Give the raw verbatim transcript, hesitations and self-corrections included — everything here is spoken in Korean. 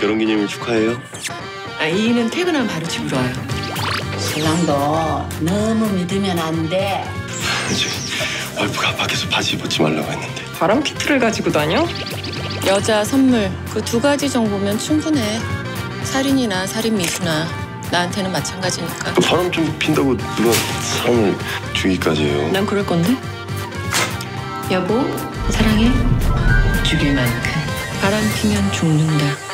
결혼기념일 축하해요. 아, 이인은 퇴근하면 바로 집으로 와요. 신랑도 너무 믿으면 안 돼. 이제 와이프가 밖에서 바지 입었지 말라고 했는데. 바람 키트를 가지고 다녀? 여자 선물 그 두 가지 정도면 충분해. 살인이나 살인 미수나 나한테는 마찬가지니까. 바람 좀 핀다고 누가 사람을 죽이기까지 해요. 난 그럴 건데. 여보 사랑해. 죽일 만큼 바람 피면 죽는다.